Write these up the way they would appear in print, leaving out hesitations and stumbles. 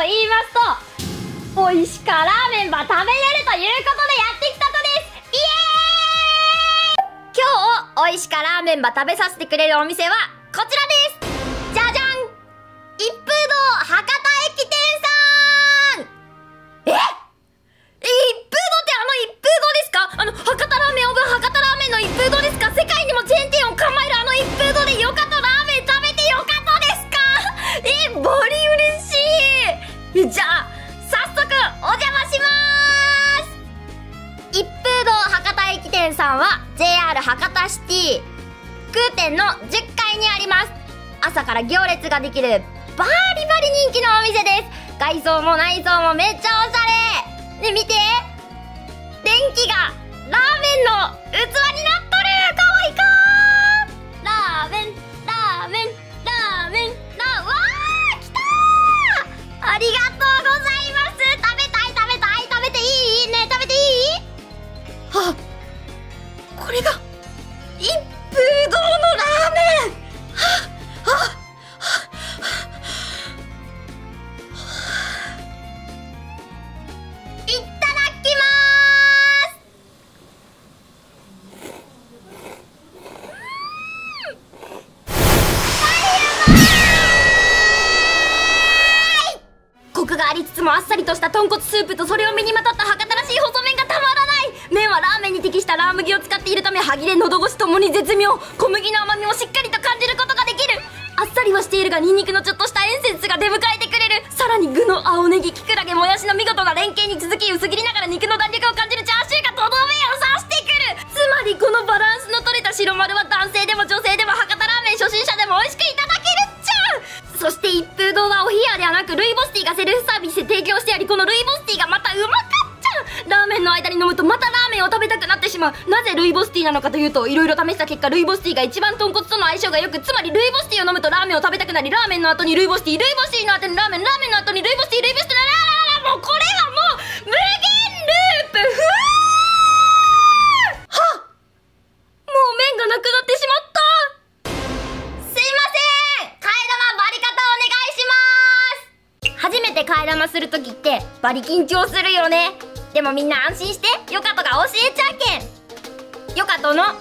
言いますと、美味しかラーメンば食べれるということでやってきたとです。イエーイ。今日美味しかラーメンば食べさせてくれるお店はこちらです。じゃじゃん、一風堂博多駅店さん。一風堂って一風堂ですか？博多ラーメンオブ博多ラーメンの一風堂ですか？世界にもチェーン店を構える一風堂でよかったラーメン食べてよかったですか？バリ嬉しい。じゃあ早速お邪魔しまーす。一風堂博多駅店さんは JR 博多シティ空店の10階にあります。朝から行列ができるバリバリ人気のお店です。外装も内装もめっちゃおしゃれ。ね、見て、電気がラーメンの器になっとる。かわいいかー。ラーメンラーメンラーメンわー、きたー。ありがとうございます。食べたい食べたい。食べていいね。食べていい？あ、これが一風堂のラーメン。いっただきまーす。コクがありつつもあっさりとした豚骨スープとそれを身にまとった博多らしい細麺がたまらない。麺はラーメンに適したラー麦を使っているため歯切れ喉越しともに絶妙。小麦の甘みもしっかりと感じることができる。あっさりはしているがニンニクのちょっとしたエッセンスが出迎えてくれる。さらに具の青ネギ、キクラゲ、もやしの見事な連携に続き、薄切りながら肉の弾力を感じるチャーシューがとどめを刺してくる。つまりこのバランスの取れた白丸は男性でも女性でも博多ラーメン初心者でも美味しくいただけるっちゃう。そして一風堂はお冷やではなくルイボスティーがセルフサービスで提供してあり、このルイボスティーがまたうまかっちゃう。ラーメンの間に飲むとまたラーメンを食べたくなってしまう。なぜルイボスティーなのかというと、いろいろ試した結果ルイボスティーが一番豚骨との相性が良く、つまりルイボスティーを飲むとラーメンを食べたくなり、ラーメンの後にルイボスティー、ルイボスティーの後にラーメン、ラーメンの後にルイボスティー、ルイボスティー、もうこれはもう無限ループ。はっ、もう麺がなくなってしまった。すいません、替え玉バリ方お願いします。初めて替え玉するときってバリ緊張するよね。でもみんな安心して、ヨカトが教えちゃうけん。ヨカトの替え玉講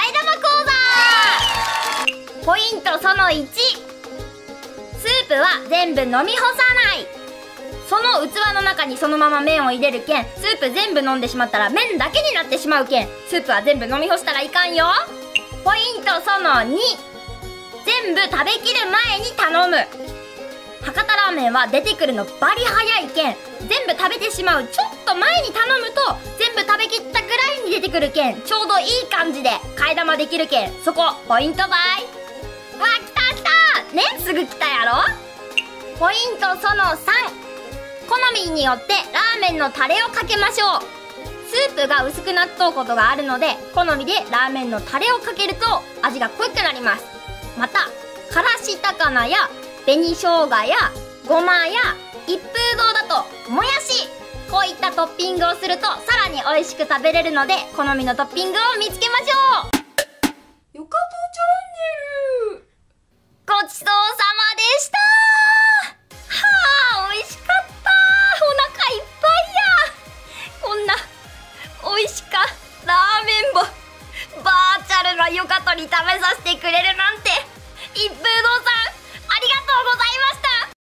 座。ポイントその1、スープは全部飲み干さない。その器の中にそのまま麺を入れるけん、スープ全部飲んでしまったら麺だけになってしまうけん、スープは全部飲み干したらいかんよ。ポイントその2、全部食べきる前に頼む。博多ラーメンは出てくるのバリ早いけん、全部食べてしまうちょっと前に頼むと全部食べきったぐらいに出てくるけん、ちょうどいい感じで替え玉できるけん、そこポイントばい。わ、来た来たね、すぐ来たやろ。ポイントその3、好みによってラーメンのタレをかけましょう。スープが薄くなっとうことがあるので、好みでラーメンのタレをかけると味が濃くなります。またからし高菜や紅生姜やごまや一風堂だともやし、こういったトッピングをするとさらに美味しく食べれるので、好みのトッピングを見つけましょう。よかとチャンネルごちそうさまでした。はあ、美味しかった。お腹いっぱいや。こんな美味しかラーメンばバーチャルなヨカトに食べさせてくれるなんて